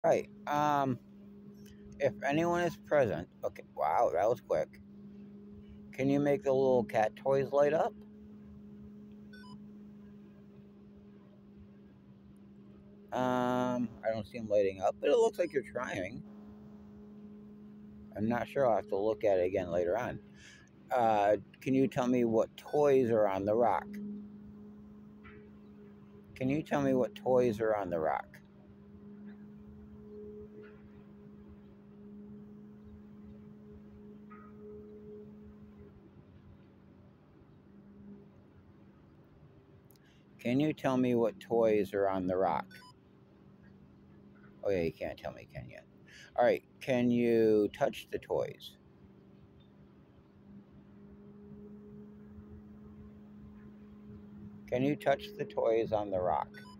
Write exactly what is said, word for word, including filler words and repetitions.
Right. Um, if anyone is present, okay. Wow, that was quick. Can you make the little cat toys light up? Um, I don't see them lighting up, but it looks like you're trying. I'm not sure. I'll have to look at it again later on. Uh, can you tell me what toys are on the rock? Can you tell me what toys are on the rock? Can you tell me what toys are on the rock? Oh, yeah, you can't tell me, can you? All right, can you touch the toys? Can you touch the toys on the rock?